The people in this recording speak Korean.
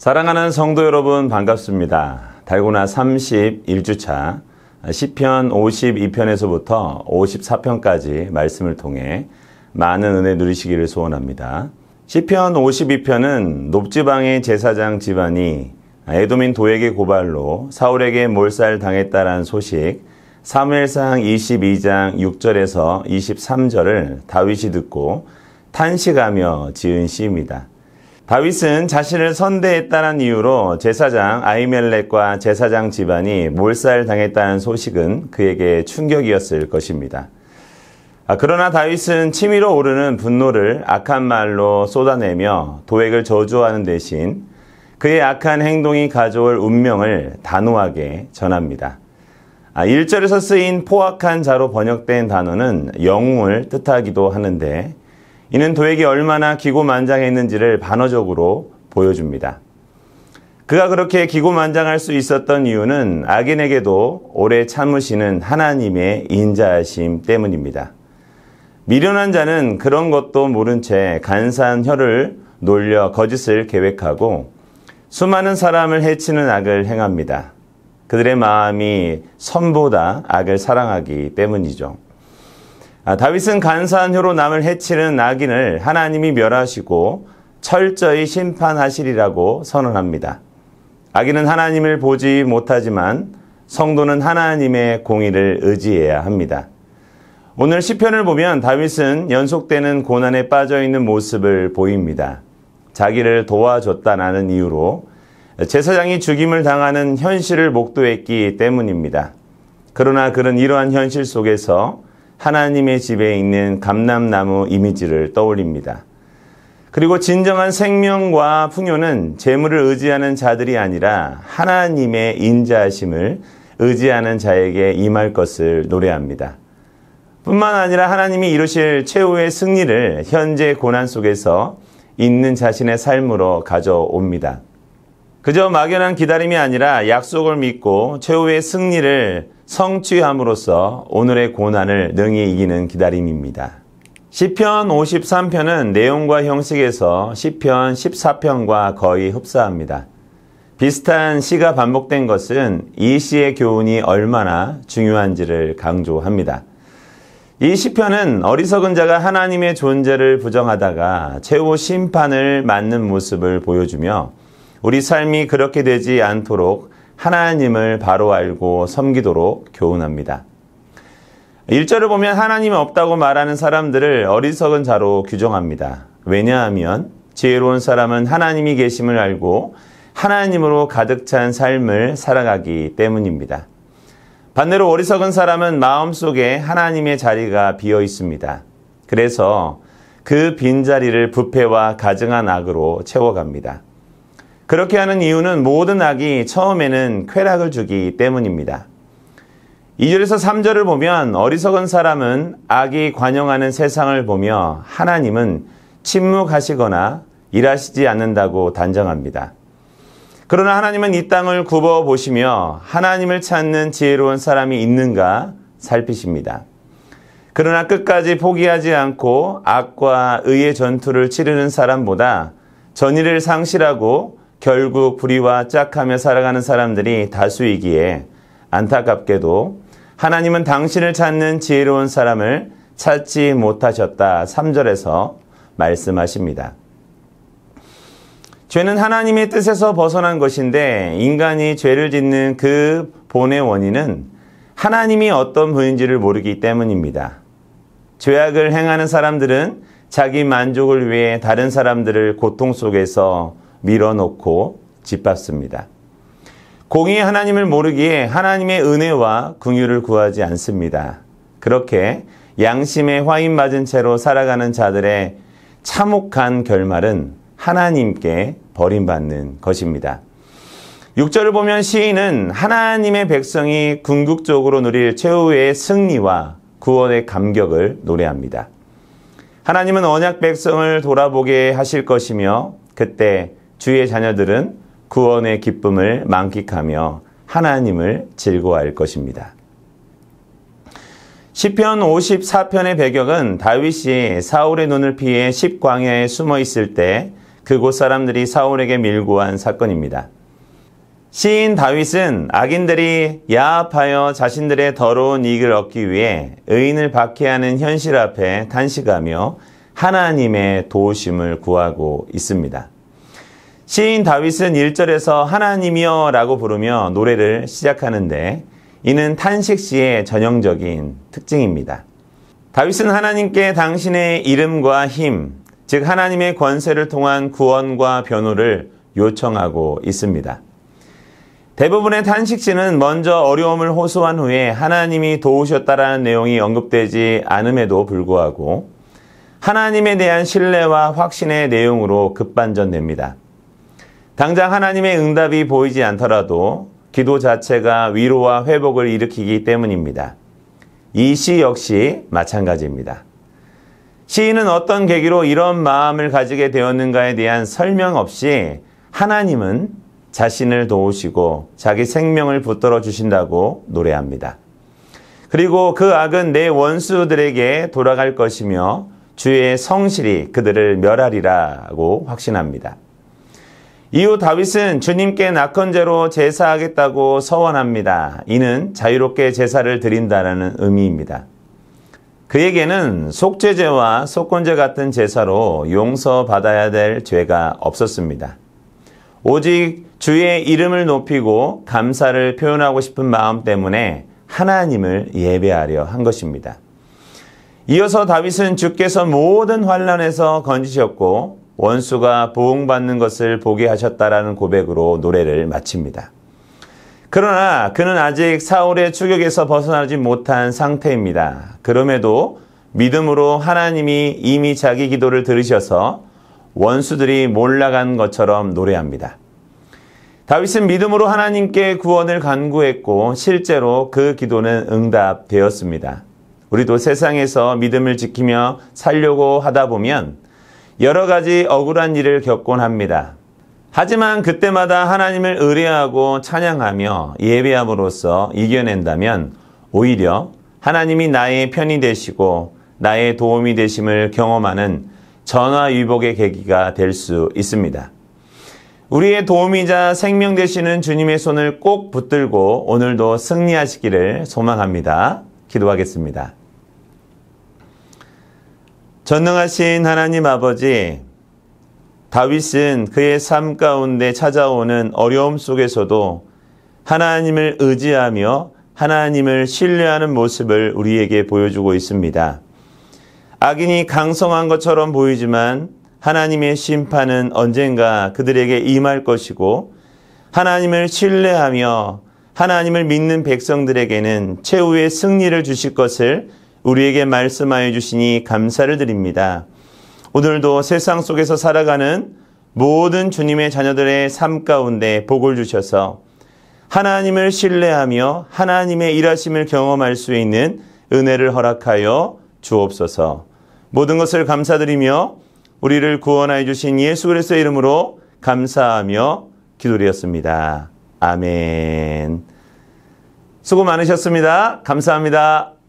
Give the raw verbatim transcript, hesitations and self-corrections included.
사랑하는 성도 여러분 반갑습니다. 달고나 삼십일 주차 시편 오십이 편에서부터 오십사 편까지 말씀을 통해 많은 은혜 누리시기를 소원합니다. 시편 오십이 편은 높지방의 제사장 집안이 에돔인 도액의 고발로 사울에게 몰살당했다라는 소식, 사무엘상 이십이 장 육 절에서 이십삼 절을 다윗이 듣고 탄식하며 지은 시입니다. 다윗은 자신을 선대했다는 이유로 제사장 아히멜렉과 제사장 집안이 몰살당했다는 소식은 그에게 충격이었을 것입니다. 아, 그러나 다윗은 치밀어 오르는 분노를 악한 말로 쏟아내며 도액을 저주하는 대신 그의 악한 행동이 가져올 운명을 단호하게 전합니다. 아, 일 절에서 쓰인 포악한 자로 번역된 단어는 영웅을 뜻하기도 하는데 이는 도액이 얼마나 기고만장했는지를 반어적으로 보여줍니다. 그가 그렇게 기고만장할 수 있었던 이유는 악인에게도 오래 참으시는 하나님의 인자하심 때문입니다. 미련한 자는 그런 것도 모른 채 간사한 혀를 놀려 거짓을 계획하고 수많은 사람을 해치는 악을 행합니다. 그들의 마음이 선보다 악을 사랑하기 때문이죠. 아, 다윗은 간사한 혀로 남을 해치는 악인을 하나님이 멸하시고 철저히 심판하시리라고 선언합니다. 악인은 하나님을 보지 못하지만 성도는 하나님의 공의를 의지해야 합니다. 오늘 시편을 보면 다윗은 연속되는 고난에 빠져있는 모습을 보입니다. 자기를 도와줬다는 이유로 제사장이 죽임을 당하는 현실을 목도했기 때문입니다. 그러나 그는 이러한 현실 속에서 하나님의 집에 있는 감람나무 이미지를 떠올립니다. 그리고 진정한 생명과 풍요는 재물을 의지하는 자들이 아니라 하나님의 인자하심을 의지하는 자에게 임할 것을 노래합니다. 뿐만 아니라 하나님이 이루실 최후의 승리를 현재 고난 속에서 있는 자신의 삶으로 가져옵니다. 그저 막연한 기다림이 아니라 약속을 믿고 최후의 승리를 성취함으로써 오늘의 고난을 능히 이기는 기다림입니다. 시편 오십삼 편은 내용과 형식에서 시편 십사 편과 거의 흡사합니다. 비슷한 시가 반복된 것은 이 시의 교훈이 얼마나 중요한지를 강조합니다. 이 시편은 어리석은 자가 하나님의 존재를 부정하다가 최후 심판을 맞는 모습을 보여주며 우리 삶이 그렇게 되지 않도록 하나님을 바로 알고 섬기도록 교훈합니다. 일 절을 보면 하나님이 없다고 말하는 사람들을 어리석은 자로 규정합니다. 왜냐하면 지혜로운 사람은 하나님이 계심을 알고 하나님으로 가득 찬 삶을 살아가기 때문입니다. 반대로 어리석은 사람은 마음속에 하나님의 자리가 비어 있습니다. 그래서 그 빈자리를 부패와 가증한 악으로 채워갑니다. 그렇게 하는 이유는 모든 악이 처음에는 쾌락을 주기 때문입니다. 이 절에서 삼 절을 보면 어리석은 사람은 악이 관영하는 세상을 보며 하나님은 침묵하시거나 일하시지 않는다고 단정합니다. 그러나 하나님은 이 땅을 굽어보시며 하나님을 찾는 지혜로운 사람이 있는가 살피십니다. 그러나 끝까지 포기하지 않고 악과 의의 전투를 치르는 사람보다 전의를 상실하고 결국 불의와 짝하며 살아가는 사람들이 다수이기에 안타깝게도 하나님은 당신을 찾는 지혜로운 사람을 찾지 못하셨다. 삼 절에서 말씀하십니다. 죄는 하나님의 뜻에서 벗어난 것인데 인간이 죄를 짓는 그 본의 원인은 하나님이 어떤 분인지를 모르기 때문입니다. 죄악을 행하는 사람들은 자기 만족을 위해 다른 사람들을 고통 속에서 밀어놓고 짓밟습니다. 공의의 하나님을 모르기에 하나님의 은혜와 긍휼을 구하지 않습니다. 그렇게 양심에 화인 맞은 채로 살아가는 자들의 참혹한 결말은 하나님께 버림받는 것입니다. 육 절을 보면 시인은 하나님의 백성이 궁극적으로 누릴 최후의 승리와 구원의 감격을 노래합니다. 하나님은 언약 백성을 돌아보게 하실 것이며 그때 주의 자녀들은 구원의 기쁨을 만끽하며 하나님을 즐거워할 것입니다. 시편 오십사 편의 배경은 다윗이 사울의 눈을 피해 십광야에 숨어 있을 때 그곳 사람들이 사울에게 밀고한 사건입니다. 시인 다윗은 악인들이 야합하여 자신들의 더러운 이익을 얻기 위해 의인을 박해하는 현실 앞에 탄식하며 하나님의 도우심을 구하고 있습니다. 시인 다윗은 일 절에서 하나님이여 라고 부르며 노래를 시작하는데 이는 탄식시의 전형적인 특징입니다. 다윗은 하나님께 당신의 이름과 힘, 즉 하나님의 권세를 통한 구원과 변호를 요청하고 있습니다. 대부분의 탄식시는 먼저 어려움을 호소한 후에 하나님이 도우셨다라는 내용이 언급되지 않음에도 불구하고 하나님에 대한 신뢰와 확신의 내용으로 급반전됩니다. 당장 하나님의 응답이 보이지 않더라도 기도 자체가 위로와 회복을 일으키기 때문입니다. 이 시 역시 마찬가지입니다. 시인은 어떤 계기로 이런 마음을 가지게 되었는가에 대한 설명 없이 하나님은 자신을 도우시고 자기 생명을 붙들어 주신다고 노래합니다. 그리고 그 악은 내 원수들에게 돌아갈 것이며 주의 성실이 그들을 멸하리라고 확신합니다. 이후 다윗은 주님께 낙헌제로 제사하겠다고 서원합니다. 이는 자유롭게 제사를 드린다는 의미입니다. 그에게는 속죄제와 속건제 같은 제사로 용서받아야 될 죄가 없었습니다. 오직 주의 이름을 높이고 감사를 표현하고 싶은 마음 때문에 하나님을 예배하려 한 것입니다. 이어서 다윗은 주께서 모든 환난에서 건지셨고 원수가 보응받는 것을 보게 하셨다라는 고백으로 노래를 마칩니다. 그러나 그는 아직 사울의 추격에서 벗어나지 못한 상태입니다. 그럼에도 믿음으로 하나님이 이미 자기 기도를 들으셔서 원수들이 몰락한 것처럼 노래합니다. 다윗은 믿음으로 하나님께 구원을 간구했고 실제로 그 기도는 응답되었습니다. 우리도 세상에서 믿음을 지키며 살려고 하다 보면 여러 가지 억울한 일을 겪곤 합니다. 하지만 그때마다 하나님을 의뢰하고 찬양하며 예배함으로써 이겨낸다면 오히려 하나님이 나의 편이 되시고 나의 도움이 되심을 경험하는 전화위복의 계기가 될 수 있습니다. 우리의 도움이자 생명 되시는 주님의 손을 꼭 붙들고 오늘도 승리하시기를 소망합니다. 기도하겠습니다. 전능하신 하나님 아버지, 다윗은 그의 삶 가운데 찾아오는 어려움 속에서도 하나님을 의지하며 하나님을 신뢰하는 모습을 우리에게 보여주고 있습니다. 악인이 강성한 것처럼 보이지만 하나님의 심판은 언젠가 그들에게 임할 것이고 하나님을 신뢰하며 하나님을 믿는 백성들에게는 최후의 승리를 주실 것을 우리에게 말씀하여 주시니 감사를 드립니다. 오늘도 세상 속에서 살아가는 모든 주님의 자녀들의 삶 가운데 복을 주셔서 하나님을 신뢰하며 하나님의 일하심을 경험할 수 있는 은혜를 허락하여 주옵소서. 모든 것을 감사드리며 우리를 구원하여 주신 예수 그리스도의 이름으로 감사하며 기도드렸습니다. 아멘. 수고 많으셨습니다. 감사합니다.